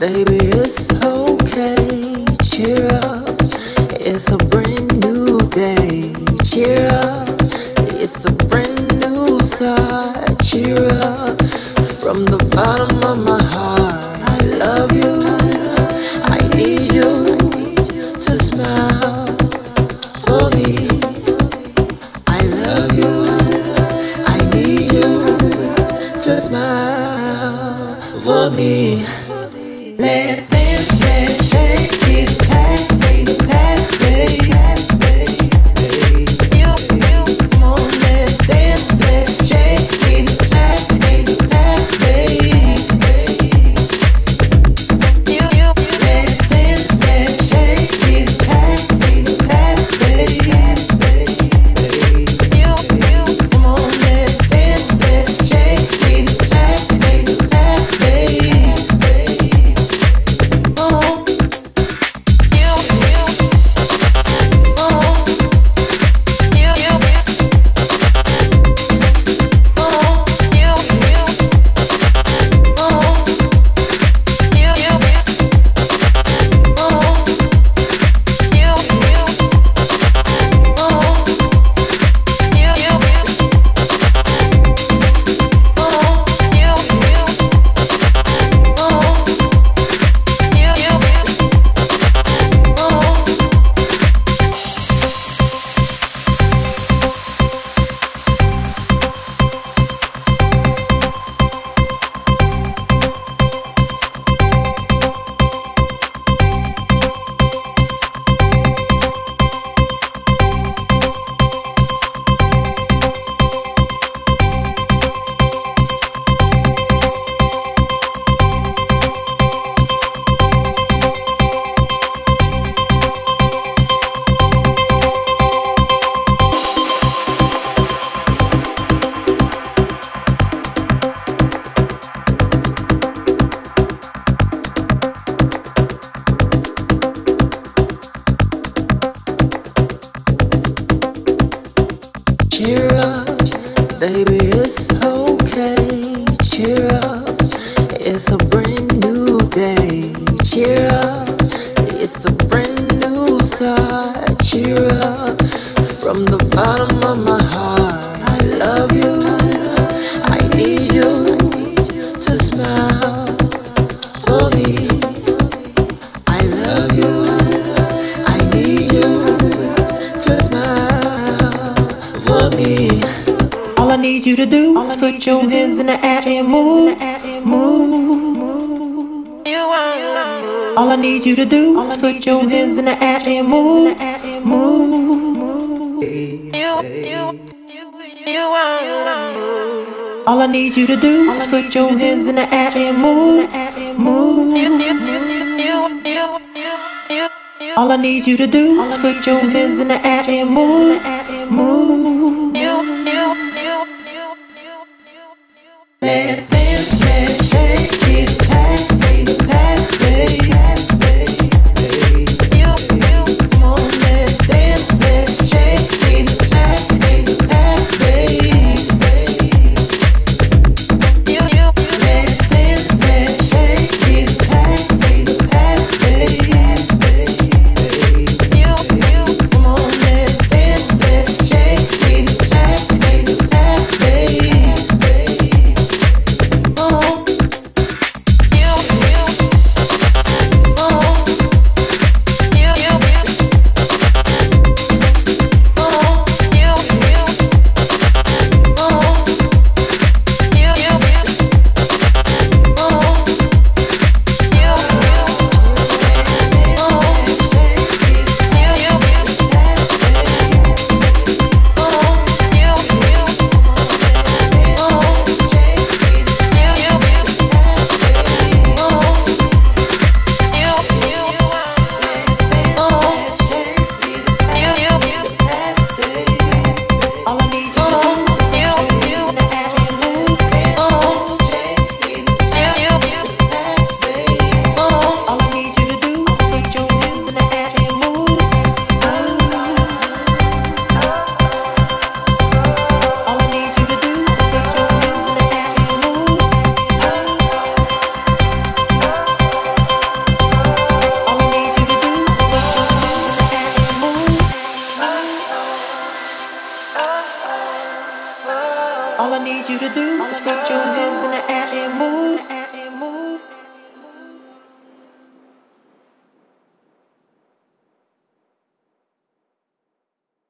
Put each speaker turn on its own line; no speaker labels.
Baby, it's okay, cheer up. It's a brand new day, cheer up. It's a brand new start, cheer up. From the bottom of my heart, I love you. I need you to smile for me. I love you. I need you to smile for me. Let's dance, let's shake it, past, take the past, baby. Come on, let's dance, let's shake it, past, take the past, baby. Let's dance, let's shake it, past, take the past, baby. Come on, let's dance, let's shake it, past, take the past, baby. Cheer up, baby, it's okay, cheer up. It's a brand new day, cheer up. It's a brand new start, cheer up. From the bottom of my heart, I love you. I need you to smile for me. I love you. I need you to smile for me. All I need you to do is put your hands in the air and move, move. All I need you to do is put your hands in the air and move, move. All I need you to do is put your hands in the air and move, move. All I need you to do is put your hands in the air and move, move. Let's dance, let's shake it, past, take the past, baby. Come on, let's dance, let's shake it, past, take the past, baby. Let's dance, let's shake it, past, take the past, baby. Come on, let's dance, let's shake it, past, take the past, baby. Oh. All I need you to do is put your hands in the air.